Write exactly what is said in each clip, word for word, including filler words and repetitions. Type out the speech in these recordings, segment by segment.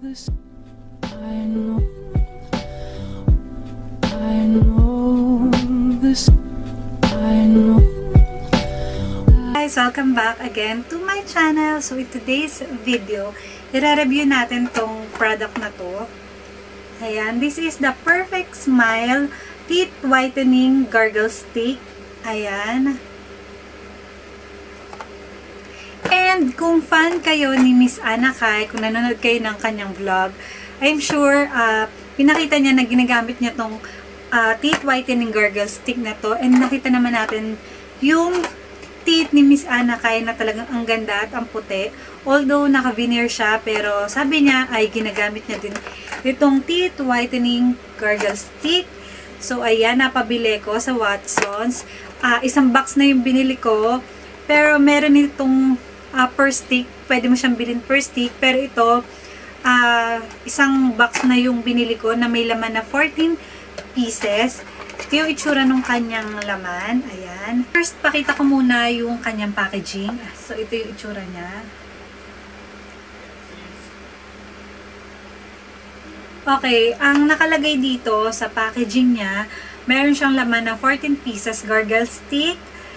this. I know. I know this. I know. Guys, welcome back again to my channel. So in today's video, i-review natin tong product na to. Ayan, this is the Perfect Smile Teeth Whitening Gargle Stick. Ayan. And kung fan kayo ni Miss Anna Kai, kung nanonood kayo ng kanyang vlog, I'm sure uh, pinakita niya na ginagamit niya tong uh, teeth whitening gargle stick na to. And nakita naman natin yung teeth ni Miss Anna Kai na talagang ang ganda at ang puti. Although naka-veneer siya, pero sabi niya ay ginagamit niya din itong teeth whitening gargle stick. So ayan, napabili ko sa Watsons. Uh, isang box na yung binili ko. Pero meron itong uh, per stick. Pwede mo siyang bilhin per stick. Pero ito, uh, isang box na yung binili ko na may laman na fourteen pieces. Ito yung itsura ng kanyang laman. Ayan. First, pakita ko muna yung kanyang packaging. So, ito yung itsura niya. Okay, ang nakalagay dito sa packaging niya, meron siyang laman na fourteen pieces gargle stick.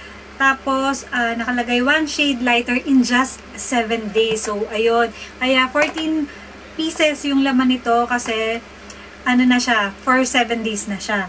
Tapos, uh, nakalagay one shade lighter in just seven days. So, ayun. Kaya, fourteen pieces yung laman nito kasi, ano na siya, for seven days na siya.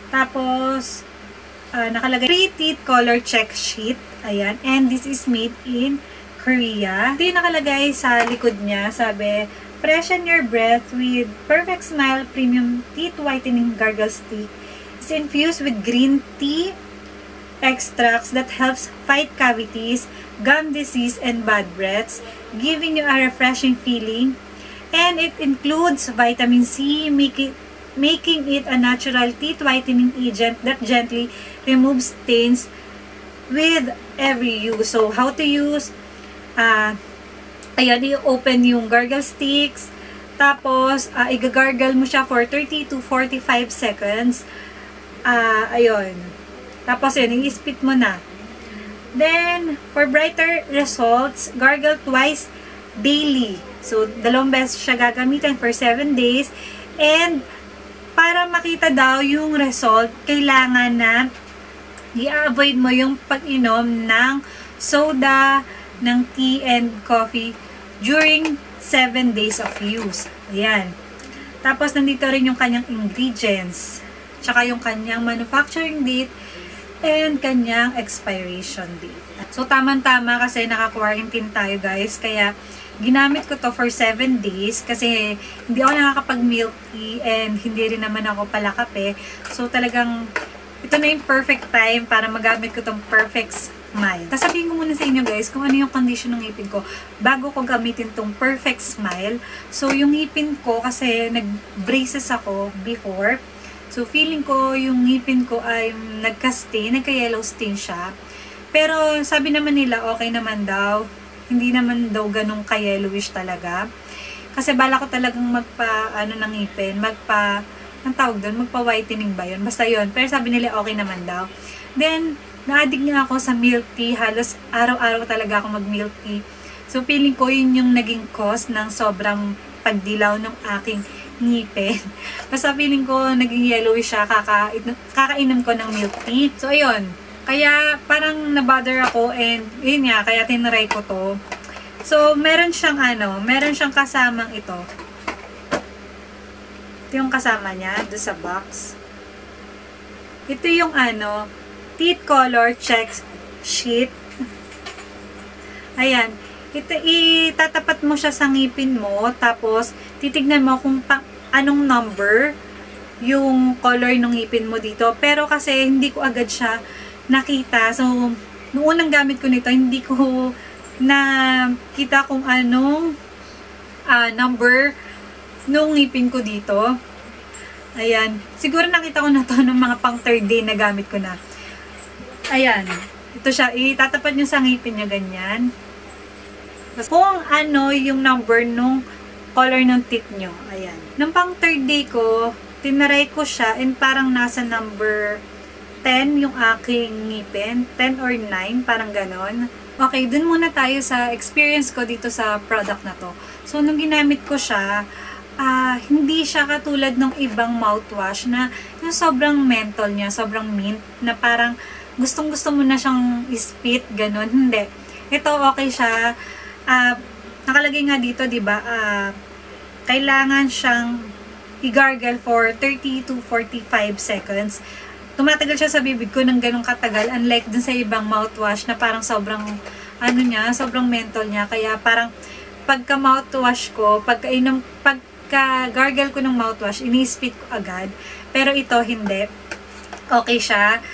Tapos, uh, nakalagay three teeth color check sheet. Ayan. And this is made in Korea. Ito yung nakalagay sa likod niya. Sabi, freshen your breath with Perfect Smile Premium Teeth Whitening Gargle Stick. It's infused with green tea extracts that helps fight cavities, gum disease, and bad breaths, giving you a refreshing feeling. And it includes vitamin C, make it, making it a natural teeth whitening agent that gently removes stains with every use. So, how to use? Uh, ayan, i-open yung gargle sticks. Tapos, uh, i-gargle mo siya for thirty to forty-five seconds. Uh, ayun. Tapos yun, i-spit mo na. Then, for brighter results, gargle twice daily. So, dalawang beses siya gagamitin for seven days. And, para makita daw yung result, kailangan na i-avoid mo yung pag-inom ng soda, ng tea and coffee during seven days of use. Ayan. Tapos, nandito rin yung kanyang ingredients. Tsaka yung kanyang manufacturing date and kanyang expiration date. So, tamang-tama kasi naka-quarantine tayo, guys. Kaya, ginamit ko to for seven days kasi hindi ako nakakapag-milk tea and hindi rin naman ako pala kape. So, talagang ito na yung perfect time para magamit ko tong Perfect Smile. Sasabihin ko muna sa inyo, guys, kung ano yung condition ng ngipin ko bago ko gamitin tong Perfect Smile. So, yung ngipin ko kasi nag-braces ako before. So, feeling ko, yung ngipin ko ay nagka-stain, nagka-yellow stain siya. Pero, sabi naman nila, okay naman daw. Hindi naman daw ganun ka-yellowish talaga. Kasi bala ko talagang magpa, ano ng ngipin, magpa, ang tawag doon, magpa-whitening ba yun? Basta yun. Pero sabi nila, okay naman daw. Then, na-addict nga ako sa milk tea. Halos araw-araw talaga ako mag-milk tea. So, feeling ko, yun yung naging cause ng sobrang pagdilaw ng aking ngipin. Basta feeling ko naging yellowish siya kaka kakainom ko ng milk tea. So ayun, kaya parang na-bother ako and yun nga, kaya tinry ko to. So meron siyang ano, meron siyang kasamang ito. Ito yung kasama niya do sa box. Ito yung ano, teeth color check sheet. Ayan. Ito, itatapat mo siya sa ngipin mo, tapos titignan mo kung pa, anong number yung color ng ngipin mo dito. Pero kasi hindi ko agad siya nakita. So, noong unang gamit ko nito, hindi ko nakita kung anong uh, number nung ngipin ko dito. Ayan. Siguro nakita ko na to ng mga pang third day na gamit ko na. Ayan. Ito siya. Itatapat nyo sa ngipin niya ganyan. Kung ano yung number nung color ng teeth nyo. Ayan. Nung pang third day ko, tinaray ko siya and parang nasa number ten yung aking ngipin. ten or nine, parang ganon. Okay, dun muna tayo sa experience ko dito sa product na to. So, nung ginamit ko siya, uh, hindi siya katulad ng ibang mouthwash na yung sobrang menthol niya, sobrang mint, na parang gustong gusto mo na siyang spit, ganun. Hindi. Ito okay siya. Uh, nakalagay nga dito, diba, uh, kailangan siyang i-gargle for thirty to forty-five seconds. Tumatagal siya sa bibig ko ng ganong katagal, unlike dun sa ibang mouthwash na parang sobrang, ano niya, sobrang menthol niya. Kaya parang, pagka mouthwash ko, pagka, inom, pagka gargle ko ng mouthwash, ini-spit ko agad. Pero ito, hindi. Okay siya.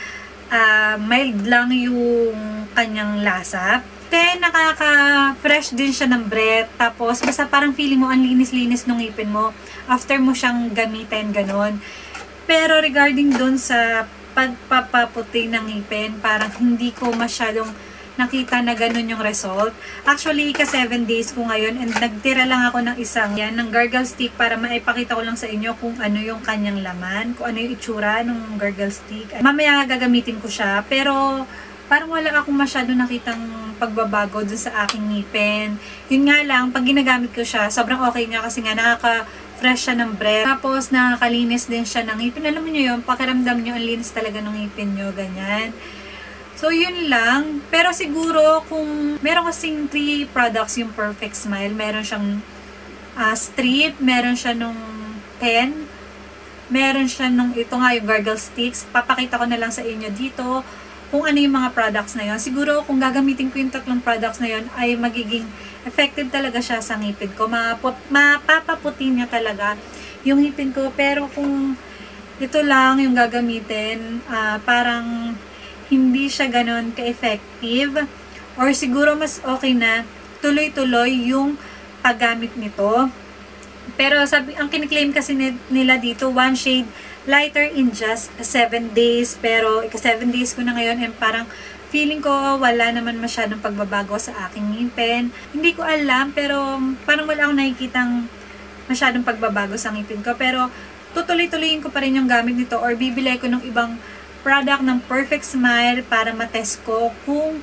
Uh, mild lang yung kanyang lasa. Then, nakaka-fresh din siya ng breath. Tapos, basta parang feeling mo, ang linis-linis ng ngipin mo. After mo siyang gamitin, ganon. Pero, regarding dun sa pagpapaputi ng ngipin, parang hindi ko masyadong nakita na ganun yung result. Actually, ka seven days ko ngayon and nagtira lang ako ng isang yan, ng gargle stick para maipakita ko lang sa inyo kung ano yung kanyang laman, kung ano yung itsura ng gargle stick. Mamaya gagamitin ko siya, pero parang wala akong masyado nakitang pagbabago dun sa aking ngipin. Yun nga lang, pag ginagamit ko siya, sobrang okay nga kasi nga nakaka-fresh siya ng breath. Tapos nakakalinis din siya ng ngipin. Alam mo nyo yun, pakiramdam nyo, ang linis talaga ng ngipin nyo, ganyan. So, yun lang. Pero siguro, kung meron kasing three products yung Perfect Smile, meron siyang uh, strip, meron siya nung pen, meron siya nung ito nga yung gargle sticks. Papakita ko na lang sa inyo dito kung ano yung mga products na yun. Siguro, kung gagamitin ko yung tatlong products na yun, ay magiging effective talaga siya sa ngipin ko. Maput mapapaputin niya talaga yung ngipin ko. Pero kung ito lang yung gagamitin, uh, parang hindi siya ganon ka-effective. Or siguro mas okay na tuloy-tuloy yung paggamit nito. Pero sabi, ang kiniklaim kasi nila dito, one shade lighter in just seven days. Pero ika seven days ko na ngayon and parang feeling ko wala naman masyadong pagbabago sa aking ngipin. Hindi ko alam, pero parang wala akong nakikitang masyadong pagbabago sa ngipin ko. Pero tutuloy-tuloyin ko pa rin yung gamit nito or bibili ko ng ibang product ng Perfect Smile para matest ko kung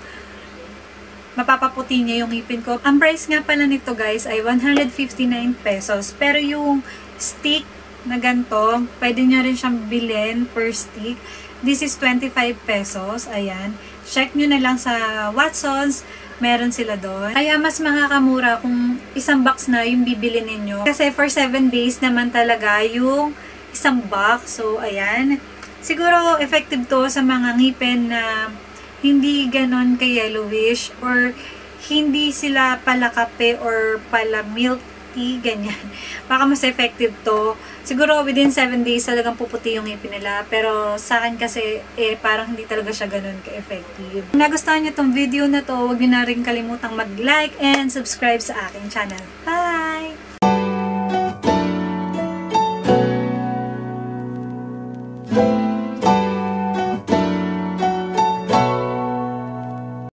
mapapaputi niya yung ngipin ko. Ang price nga pala nito guys ay one hundred fifty-nine pesos. Pero yung stick na ganito, pwede nyo rin siyang bilhin per stick. This is twenty-five pesos. Ayan. Check nyo na lang sa Watsons. Meron sila doon. Kaya mas makakamura kung isang box na yung bibili ninyo. Kasi for seven days naman talaga yung isang box. So, ayan. Siguro effective to sa mga ngipin na hindi ganon ka-yellowish or hindi sila pala kape or pala milk tea, ganyan. Baka mas effective to. Siguro within seven days talagang puputi yung ngipin nila. Pero sa akin kasi eh parang hindi talaga siya ganon ka-effective. Kung nagustuhan nyo tong video na to, huwag nyo na rin kalimutang mag-like and subscribe sa aking channel. Bye!